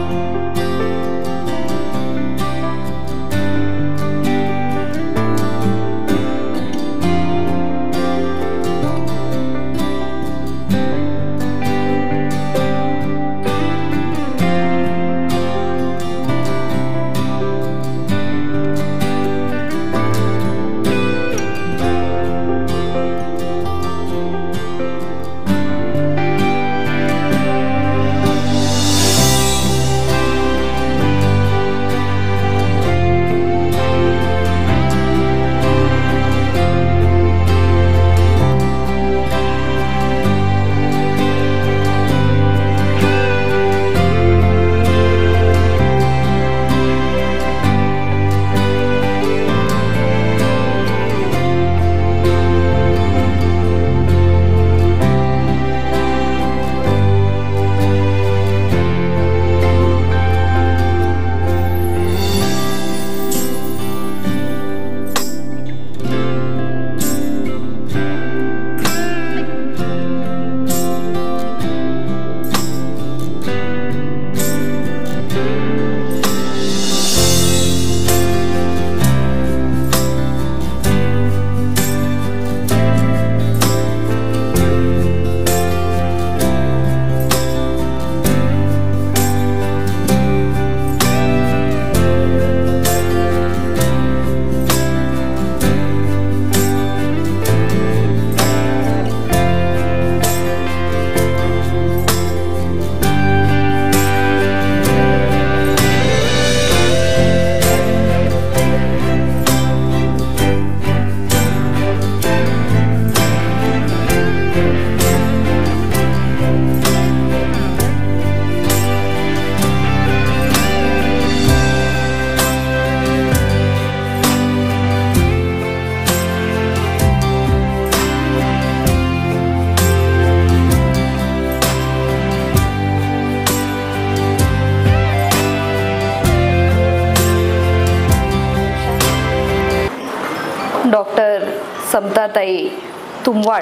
Doctor समताताई तुमवाड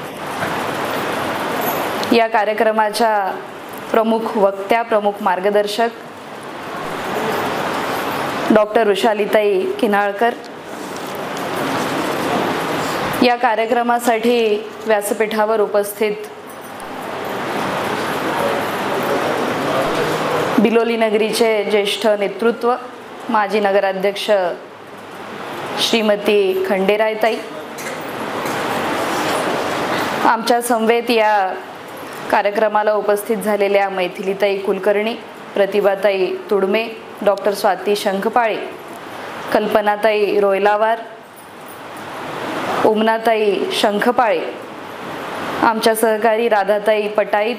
या कार्यक्रमाच्या प्रमुख वक्त्या, प्रमुख मार्गदर्शक डॉक्टर वृषालीताई किन्हाळकर, या कार्यक्रमासाठी व्यासपीठावर उपस्थित बिलोली नगरीचे ज्येष्ठ नेतृत्व, माजी नगराध्यक्ष श्रीमती खंडेरायताई, आमच्या समवेत या कार्यक्रमाला उपस्थित झालेल्या मैथिलीताई कुलकर्णी, प्रतिभाताई तुडमे, डॉक्टर स्वाती शंखपाळे, कल्पनाताई रोयलावार, उमनाताई शंखपाळे, आमच्या सहकारी राधाताई पटाईत,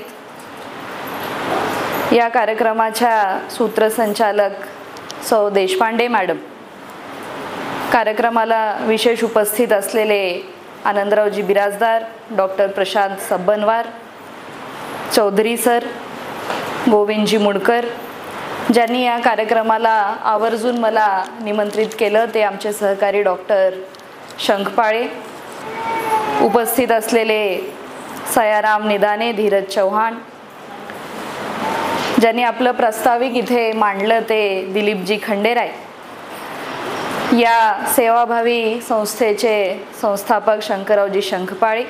या कार्यक्रमाच्या सूत्रसंचालक सौ देशपांडे मॅडम, कार्यक्रमाला विशेष उपस्थित असलेले आनंदरावजी बिराजदार, डॉक्टर प्रशांत सब्बनवार, चौधरी सर, गोविंदजी मुडकर, ज्यांनी या कार्यक्रमाला आवर्जून मला निमंत्रित केलं ते आमचे सहकारी डॉक्टर शंखपाळे, उपस्थित असलेले सयाराम निदाने, धीरज चव्हाण, ज्यांनी आपलं प्रास्ताविक इथे मांडलं ते दिलीपजी खंडेराय, या सेवाभावी संस्थेचे संस्थापक शंकररावजी शंखपाळे,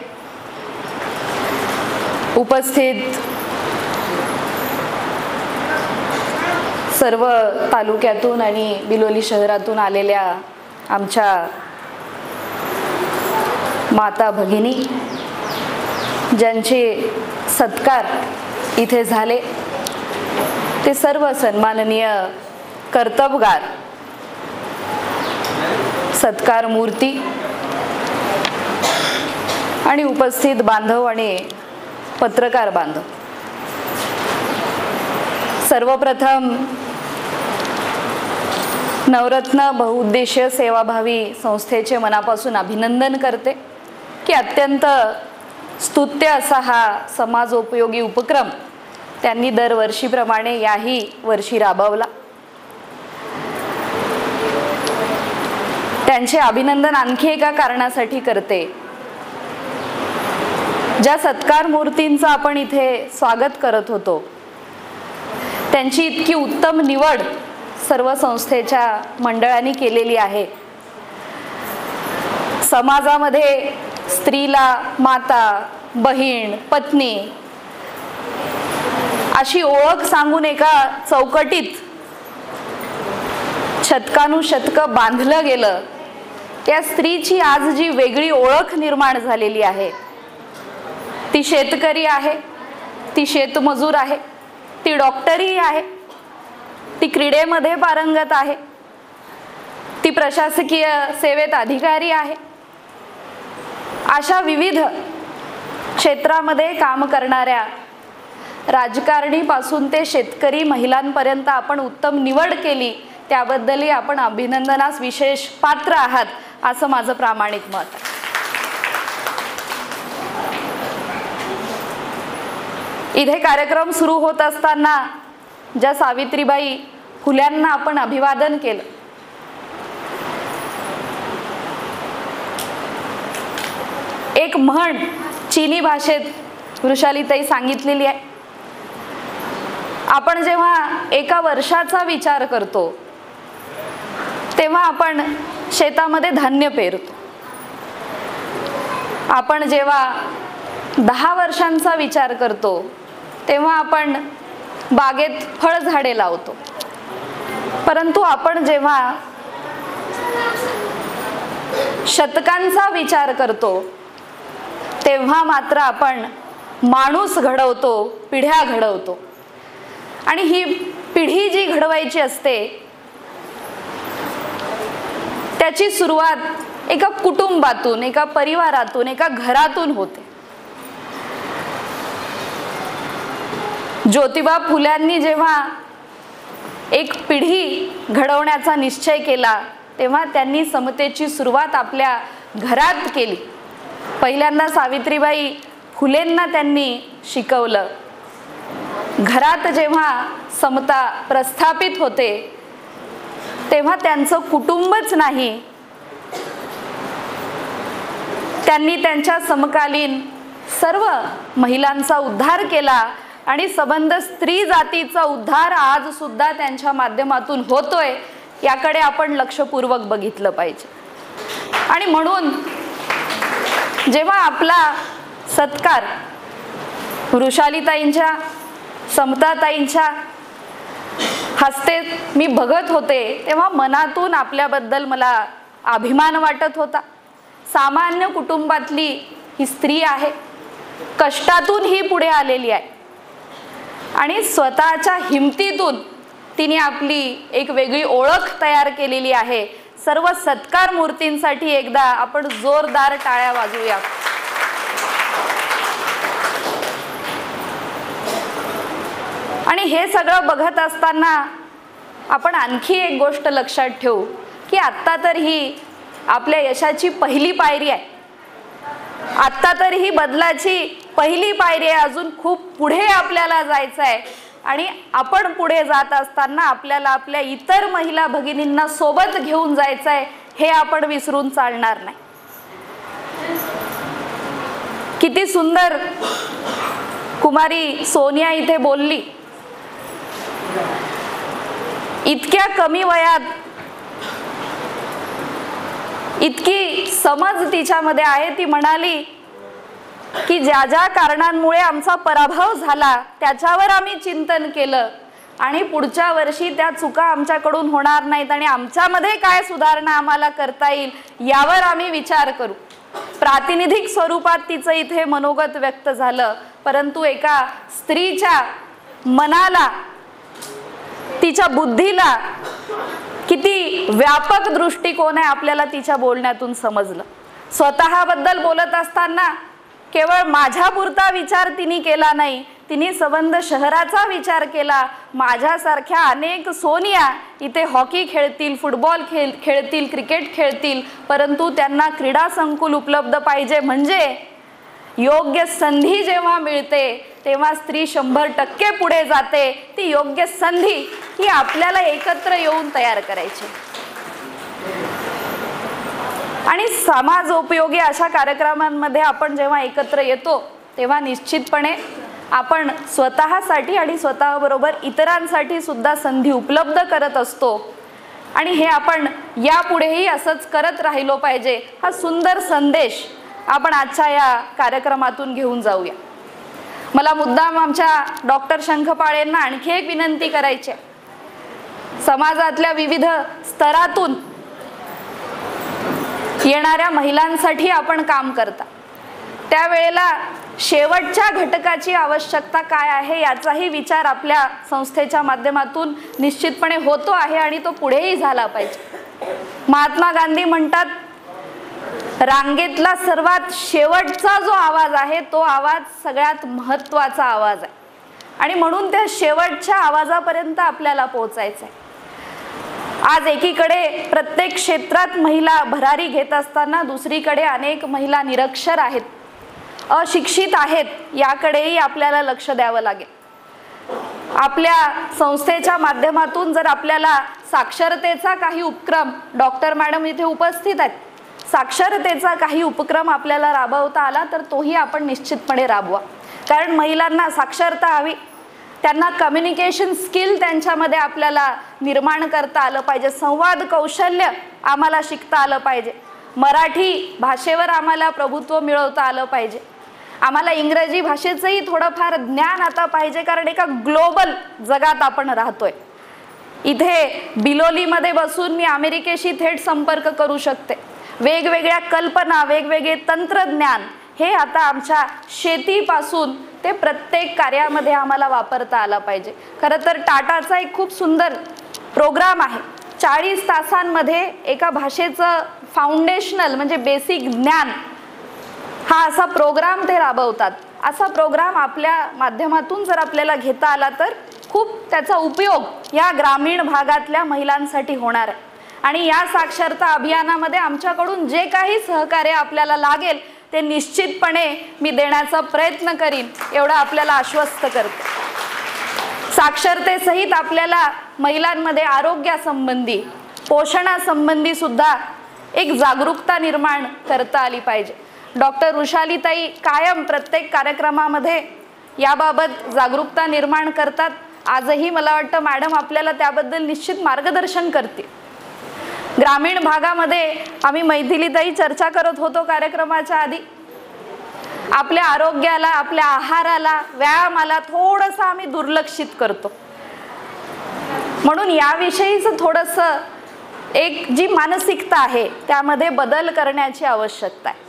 उपस्थित सर्व तालुक्यातून आणि बिलोली शहरातून आलेल्या आमच्या माता भगिनी, ज्यांचे सत्कार इथे झाले ते सर्व सन्माननीय कर्तबगार, सत्कार मूर्ती आणि उपस्थित बांधव आणि पत्रकार बांधव, सर्वप्रथम नवरत्न बहुउद्देशीय सेवाभावी संस्थेचे मनापासून अभिनंदन करते की अत्यंत स्तुत्य असा हा समाजोपयोगी उपक्रम त्यांनी दरवर्षीप्रमाणे याही वर्षी राबवला। त्यांचे अभिनंदन आणखी एका कारणासाठी करते, ज्या सत्कार मूर्तींचं आपण इथे स्वागत करत होतो त्यांची इतकी उत्तम निवड सर्व संस्थेच्या मंडळांनी केलेली आहे. समाजामध्ये स्त्रीला माता, बहीण, पत्नी अशी ओळख सांगून एका चौकटीत शतकानुशतकं बांधलं गेलं. त्या स्त्रीची आज जी वेगळी ओळख निर्माण झालेली आहे, ती शेतकरी आहे, ती शेतमजूर आहे, ती डॉक्टरही आहे, ती क्रीडेमध्ये पारंगत आहे, ती प्रशासकीय सेवेत अधिकारी आहे. अशा विविध क्षेत्रामध्ये काम करणाऱ्या राजकारणीपासून ते शेतकरी महिलांपर्यंत आपण उत्तम निवड केली, त्याबद्दलही आपण अभिनंदनास विशेष पात्र आहात असं माझं प्रामाणिक मत आहे. इथे कार्यक्रम सुरू होत असताना ज्या सावित्रीबाई फुल्यांना आपण अभिवादन केलं, एक म्हण चीनी भाषेत वृषालीताई सांगितलेली आहे. आपण जेव्हा एका वर्षाचा विचार करतो तेव्हा आपण शेतामध्ये धान्य पेरतो. आपण जेव्हा 10 वर्षांचा विचार करतो तेव्हा आपण बागेत फळझाडे लावतो. परंतु आपण जेव्हा शतकांचा विचार करतो तेव्हा मात्र आपण माणूस घडवतो, पिढ्या घडवतो. आणि ही पिढी जी घडवायची असते त्याची सुरुवात एका कुटुंबातून, एका परिवारातून, एका घरातून होते. ज्योतिबा फुल्यांनी जेव्हा एक पिढी घडवण्याचा निश्चय केला तेव्हा त्यांनी समतेची सुरुवात आपल्या घरात केली. पहिल्यांदा सावित्रीबाई फुलेंना त्यांनी शिकवलं. घरात जेव्हा समता प्रस्थापित होते तेव्हा त्यांचं कुटुंबच नाही, त्यांनी त्यांच्या समकालीन सर्व महिलांचा उद्धार केला आणि सबंध स्त्री जातीचा उद्धार आज सुद्धा त्यांच्या माध्यमातून होतोय. याकडे आपण लक्षपूर्वक बघितलं पाहिजे. आणि म्हणून जेव्हा आपला सत्कार वृषालीताईंच्या, समताताईंच्या हस्ते मी बघत होते तेव्हा मनातून आपल्याबद्दल मला अभिमान वाटत होता. सामान्य कुटुंबातली ही स्त्री आहे, कष्टातून ही पुढे आलेली आहे आणि स्वतःच्या हिमतीतून तिने आपली एक वेगळी ओळख तयार केलेली आहे. सर्व सत्कार मूर्तींसाठी एकदा आपण जोरदार टाळ्या वाजवूया. आणि हे सगळं बघत असताना आपण आणखी एक गोष्ट लक्षात ठेवू की आत्ता तर ही आपल्या यशाची पहिली पायरी आहे, आत्ता तर ही बदलाची पहिली पायरी आहे. अजून खूप पुढे आपल्याला जायचं आहे आणि आपण पुढे जात असताना आपल्याला आपल्या इतर महिला भगिनींना सोबत घेऊन जायचं आहे, हे आपण विसरून चालणार नाही. किती सुंदर कुमारी सोनिया इथे बोलली. इतक्या कमी वयात इतकी समज तिच्यामध्ये आहे. ती म्हणाली की ज्या ज्या कारणांमुळे आमचा पराभव झाला त्याच्यावर आम्ही चिंतन केलं आणि पुढच्या वर्षी त्या चुका आमच्याकडून होणार नाहीत आणि आमच्यामध्ये काय सुधारणा आम्हाला करता येईल यावर आम्ही विचार करू. प्रातिनिधिक स्वरूपात तिचं इथे मनोगत व्यक्त झालं, परंतु एका स्त्रीच्या मनाला, तिच्या बुद्धीला किती व्यापक दृष्टिकोन आहे आपल्याला तिच्या बोलण्यातून समजलं. स्वतःबद्दल बोलत असताना केवळ माझ्यापुरता विचार तिने केला नाही, तिने सबंध शहराचा विचार केला. माझ्यासारख्या अनेक सोनिया इथे हॉकी खेळतील, फुटबॉल खेळतील, क्रिकेट खेळतील, परंतु त्यांना क्रीडा संकुल उपलब्ध पाहिजे. म्हणजे योग्य संधी जेव्हा मिळते तेव्हा स्त्री 100% पुढे जाते. ती योग्य संधी ही आपल्याला एकत्र येऊन तयार करायची. आणि समाजोपयोगी अशा कार्यक्रमांमध्ये आपण जेव्हा एकत्र येतो तेव्हा निश्चितपणे आपण स्वतःसाठी आणि स्वतःबरोबर इतरांसाठी सुद्धा संधी उपलब्ध करत असतो आणि हे आपण यापुढेही असंच करत राहिलो पाहिजे, हा सुंदर संदेश आपण आजच्या या कार्यक्रमातून घेऊन जाऊया. मला मुद्दाम आमच्या डॉक्टर शंखपाळेंना आणखी एक विनंती करायची आहे. समाजातल्या विविध स्तरातून येणाऱ्या महिलांसाठी आपण काम करता, त्यावेळेला शेवटच्या घटकाची आवश्यकता काय आहे याचाही विचार आपल्या संस्थेच्या माध्यमातून निश्चितपणे होतो आहे आणि तो पुढेही झाला पाहिजे. महात्मा गांधी म्हणतात, रांगेतला सर्वात शेवटचा जो आवाज आहे तो आवाज सगळ्यात महत्त्वाचा आवाज आहे आणि म्हणून त्या शेवटच्या आवाजापर्यंत आपल्याला पोहोचायचं आहे. आज एकीकडे प्रत्येक क्षेत्रात महिला भरारी घेत असताना दुसरीकडे अनेक महिला निरक्षर आहेत, अशिक्षित आहेत, याकडेही आपल्याला लक्ष द्यावं लागेल. आपल्या संस्थेच्या माध्यमातून जर आपल्याला साक्षरतेचा काही उपक्रम, डॉक्टर मॅडम इथे उपस्थित आहेत, साक्षरतेचा काही उपक्रम आपल्याला राबवता आला तर तोही आपण निश्चितपणे राबवा. कारण महिलांना साक्षरता हवी, त्यांना कम्युनिकेशन स्किल त्यांच्यामध्ये आपल्याला निर्माण करता आलं पाहिजे, संवाद कौशल्य आम्हाला शिकता आलं पाहिजे, मराठी भाषेवर आम्हाला प्रभुत्व मिळवता आलं पाहिजे, आम्हाला इंग्रजी भाषेचंही थोडंफार ज्ञान आता पाहिजे, कारण एका ग्लोबल जगात आपण राहतोय. इथे बिलोलीमध्ये बसून मी अमेरिकेशी थेट संपर्क करू शकते. वेगवेगळ्या कल्पना, वेगवेगळे तंत्रज्ञान हे आता आमच्या शेतीपासून ते प्रत्येक कार्यामध्ये आम्हाला वापरता आला पाहिजे. खरं तर टाटाचा एक खूप सुंदर प्रोग्राम आहे, 40 तासांमध्ये एका भाषेचं फाउंडेशनल म्हणजे बेसिक ज्ञान, हा असा प्रोग्राम ते राबवतात. असा प्रोग्राम आपल्या माध्यमातून जर आपल्याला घेता आला तर खूप त्याचा उपयोग या ग्रामीण भागातल्या महिलांसाठी होणार आहे. आणि या साक्षरता अभियानामध्ये आमच्याकडून जे काही सहकार्य आपल्याला लागेल ते निश्चितपणे मी देण्याचा प्रयत्न करीन, एवढं आपल्याला आश्वस्त करते. साक्षरतेसहित आपल्याला महिलांमध्ये आरोग्यासंबंधी, पोषणासंबंधी सुद्धा एक जागरूकता निर्माण करता आली पाहिजे. डॉक्टर वृषालीताई कायम प्रत्येक कार्यक्रमामध्ये याबाबत जागरूकता निर्माण करतात. आजही मला वाटतं मॅडम आपल्याला त्याबद्दल निश्चित मार्गदर्शन करतील. ग्रामीण भागामध्ये आम्ही मैथिलीताई चर्चा करत होतो कार्यक्रमाच्या आधी, आपल्या आरोग्याला, आपल्या आहाराला, व्यायामाला थोडंसं आम्ही दुर्लक्षित करतो. म्हणून याविषयीचं थोडंसं एक जी मानसिकता आहे त्यामध्ये बदल करण्याची आवश्यकता आहे.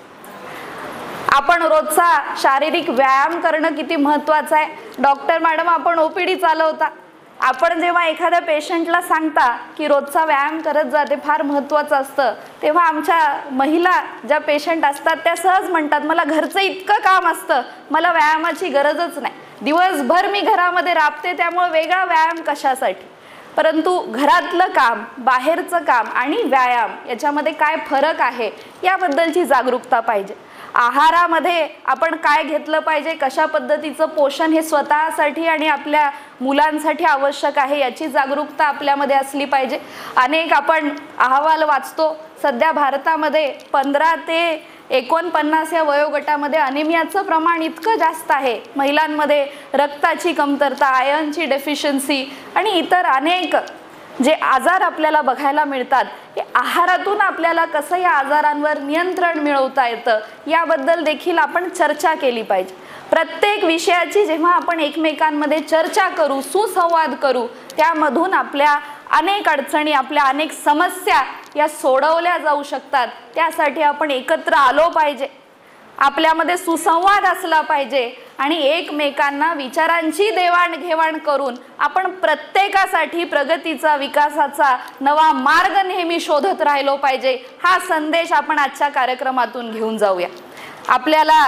आपण रोजचा शारीरिक व्यायाम करणं किती महत्त्वाचं आहे. डॉक्टर मॅडम आपण OPD चालवता, आपण जेव्हा एखाद्या पेशंटला सांगता की रोजचा व्यायाम करत जा, ते फार महत्त्वाचं असतं, तेव्हा आमच्या महिला ज्या पेशंट असतात त्या सहज म्हणतात, मला घरचं इतकं काम असतं, मला व्यायामाची गरजच नाही, दिवसभर मी घरामध्ये राबते, त्यामुळे वेगळा व्यायाम कशासाठी. परंतु घरातलं काम, बाहेरचं काम आणि व्यायाम याच्यामध्ये काय फरक आहे याबद्दलची जागरूकता पाहिजे. आहारामध्ये आपण काय घेतलं पाहिजे, कशा पद्धतीचं पोषण हे स्वतःसाठी आणि आपल्या मुलांसाठी आवश्यक आहे याची जागरूकता आपल्यामध्ये असली पाहिजे. अनेक आपण अहवाल वाचतो, सध्या भारतामध्ये 15 ते 49 या वयोगटामध्ये अनिमियाचं प्रमाण इतकं जास्त आहे. महिलांमध्ये रक्ताची कमतरता, आयर्नची डेफिशियन्सी आणि इतर अनेक जे आजार आपल्याला बघायला मिळतात, हे आहारातून आपल्याला कसं या आजारांवर नियंत्रण मिळवता येतं याबद्दल देखील आपण चर्चा केली पाहिजे. प्रत्येक विषयाची जेव्हा आपण एकमेकांमध्ये चर्चा करू, सुसंवाद करू, त्यामधून आपल्या अनेक अडचणी, आपल्या अनेक समस्या या सोडवल्या जाऊ शकतात. त्यासाठी आपण एकत्र आलो पाहिजे, आपल्यामध्ये सुसंवाद असला पाहिजे आणि एकमेकांना विचारांची देवाणघेवाण करून आपण प्रत्येकासाठी प्रगतीचा, विकासाचा नवा मार्ग नेहमी शोधत राहिलो पाहिजे. हा संदेश आपण आजच्या कार्यक्रमातून घेऊन जाऊया. आपल्याला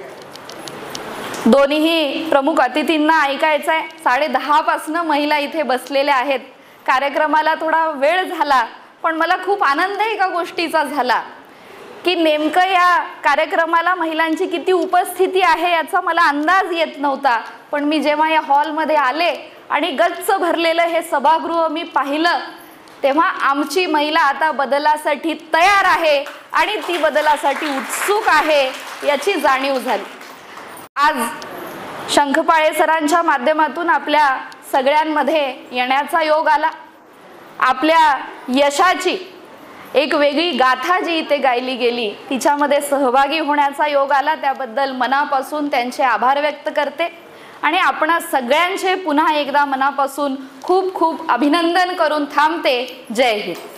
दोन्ही प्रमुख अतिथींना ऐकायचं आहे. 10:30 पासून महिला इथे बसलेल्या आहेत. कार्यक्रमाला थोडा वेळ झाला, पण मला खूप आनंद एका गोष्टीचा झाला की नेमकं या कार्यक्रमाला महिलांची किती उपस्थिती आहे याचा मला अंदाज येत नव्हता. पण मी जेव्हा या हॉलमध्ये आले आणि गच्च भरलेलं हे सभागृह मी पाहिलं, तेव्हा आमची महिला आता बदलासाठी तयार आहे आणि ती बदलासाठी उत्सुक आहे याची जाणीव झाली. आज शंखपाळे सरांच्या माध्यमातून आपल्या सगळ्यांमध्ये येण्याचा योग आला. आपल्या यशाची एक वेगळी गाथा जी इथे गायली गेली तिच्यामध्ये सहभागी होण्याचा योग आला. त्याबद्दल मनापासून त्यांचे आभार व्यक्त करते आणि आपणा सगळ्यांचे पुन्हा एकदा मनापासून खूप खूप अभिनंदन करून थांबते. जय हिंद.